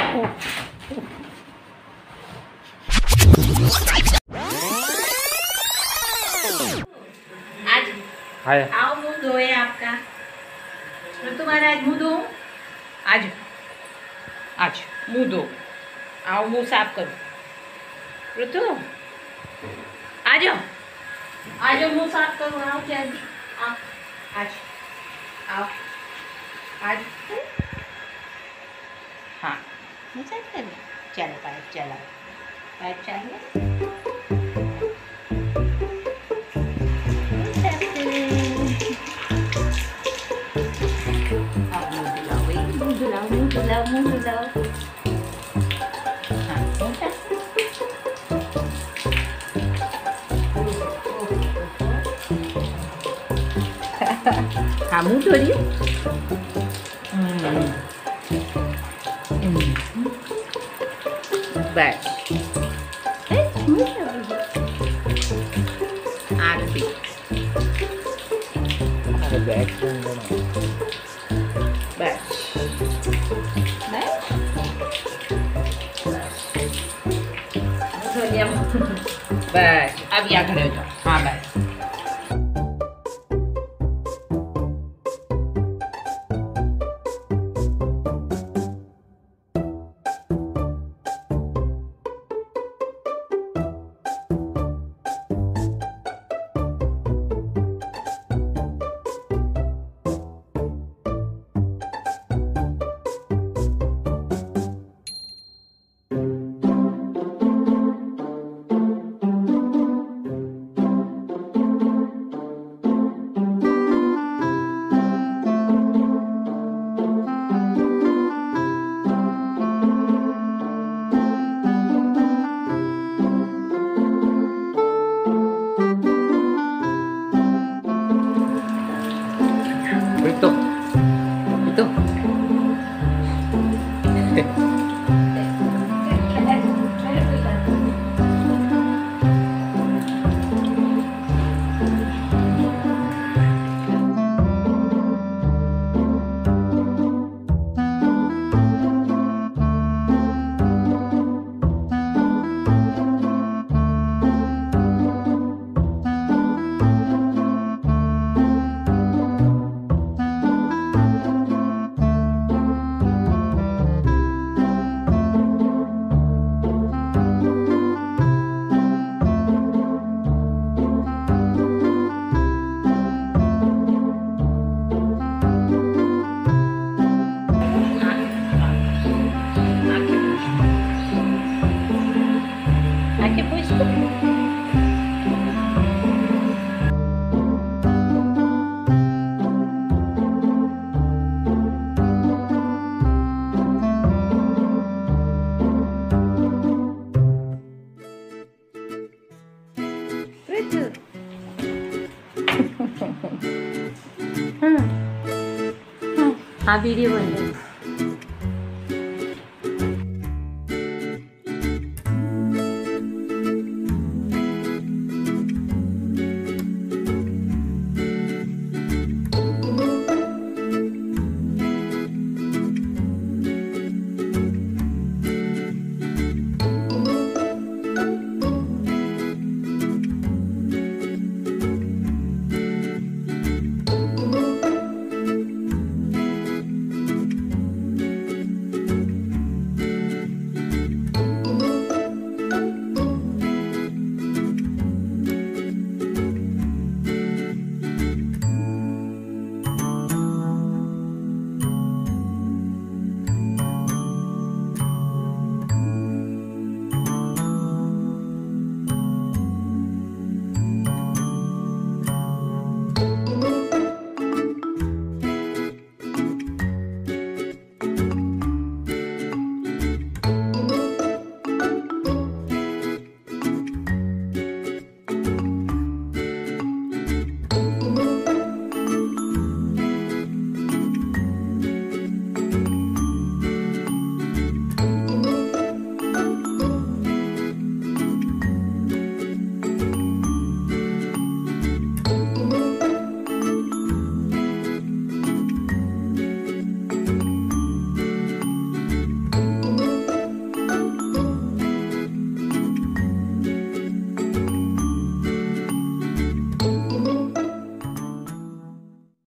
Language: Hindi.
आज आओ मुंह धोए आपका। तो तुम्हारा आज मुंह धो। आज आज मुंह धो। आओ मुंह साफ करो। ऋतु आ जाओ, आ जाओ मुंह साफ करो। आओ क्या आओ आज आओ आज। हाँ चलो पाइप चलाओ, पाइप चाहिए। मुंह धुलाओ। हाँ मुंह धो रही हूँ। बस आरती बस अब यहाँ खड़े हो जाओ। हाँ बस itu हाँ वीडियो बन रही है।